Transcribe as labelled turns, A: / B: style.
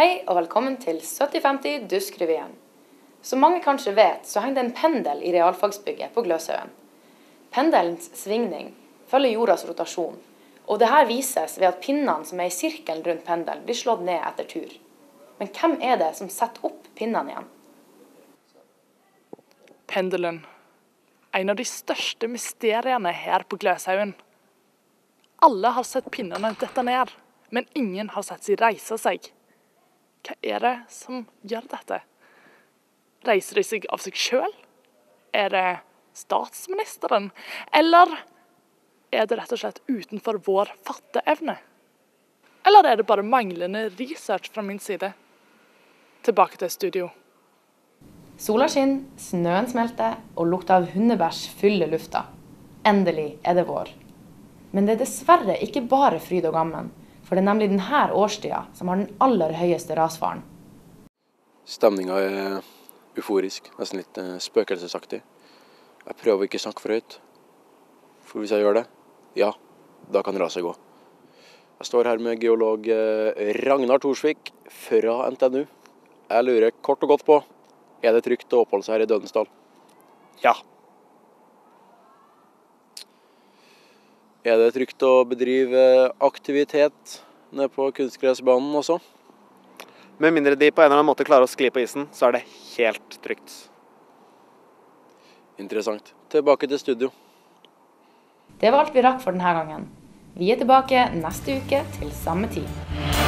A: Hei og velkommen til 7050 Dusk-revyen. Som mange kanskje vet, så henger det en pendel i realfagsbygget på Gløshaugen. Pendelens svingning følger jordas rotasjon, og dette vises ved at pinnene som er i sirkelen rundt pendelen blir slått ned etter tur. Men hvem er det som setter opp pinnene igjen?
B: Pendelen. En av de største mysteriene her på Gløshaugen. Alle har sett pinnene dette ned, men ingen har sett seg reise seg. Hva er det som gjør dette? Reiser de seg av seg selv? Er det statsministeren? Eller er det rett og slett utenfor vår fatteevne? Eller er det bare manglende research fra min side? Tilbake til studio.
A: Sola skinner, snøen smelter, og lukta av hundebæsj fyller lufta. Endelig er det vår. Men det er dessverre ikke bare fryd og gammen, for det er nemlig denne årstida som har den aller høyeste rasfaren.
C: Stemninga er euforisk, nesten litt spøkelsesaktig. Jeg prøver ikke å snakke for høyt, for hvis jeg gjør det, ja, da kan raset gå. Jeg står her med geolog Ragnar Torsvik fra NTNU. Jeg lurer kort og godt på, er det trygt å oppholde seg her i Dødensdal? Ja. Er det trygt å bedrive aktivitet nede på kunstgressbanen også?
D: Med mindre de på en eller annen måte klarer å skli på isen, så er det helt trygt.
C: Interessant. Tilbake til studio.
A: Det var alt vi rakk for denne gangen. Vi er tilbake neste uke til samme tid.